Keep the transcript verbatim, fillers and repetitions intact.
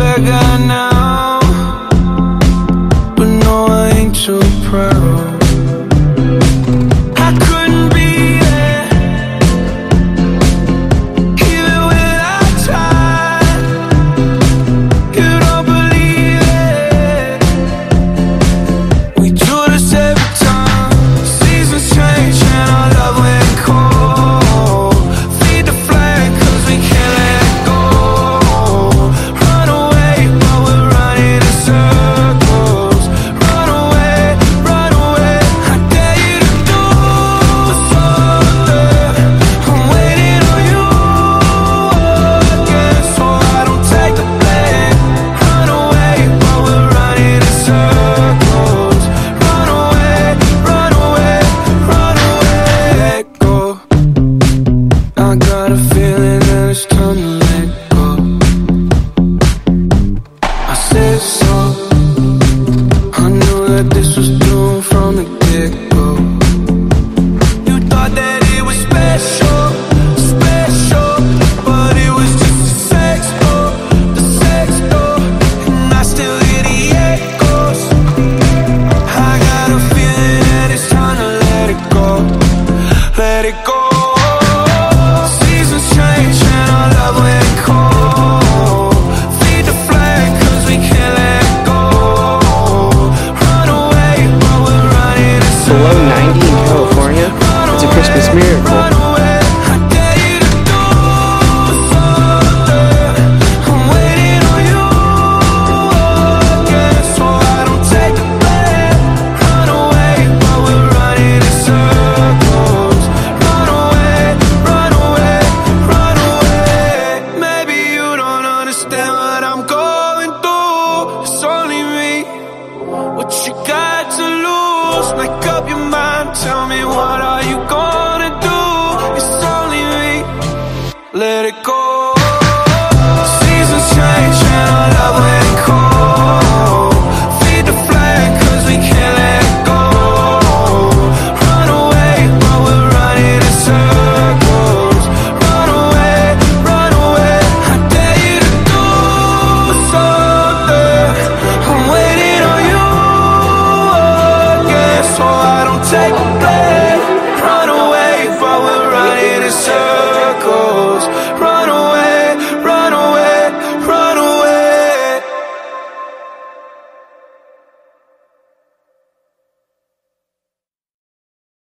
bigger now, but no, I ain't too proud. I couldn't be there, even when I tried. You don't believe it. We do this every time. Seasons change and our love went cold. Feed the flame 'cause we can't let go. Run away, but we're running in circles. Run away, run away. I dare you to do something. I'm waiting on you again, so I don't take the blame. Run away, but we're running in circles. Run away, run away, run away. Let go. I got a feeling that it's time to let go. I said so. I knew that this was doomed from the get-go. You thought that it was special, special, but it was just a sex door, the sex door, and I still hear the echoes. I got a feeling that it's time to let it go, let it go. Seasons change and our love went cold. Feed the flame 'cause we can't let go. Run away, but we're running in circles. Below ninety in California? It's a Christmas miracle. Run away, I dare you to do something. I'm waiting on you again, so I don't take the blame. Run away, but we're running in circles. Run away, run away, run away. Maybe you don't understand what I'm going through. It's only me. What you got to lose? Make up your mind, tell me what I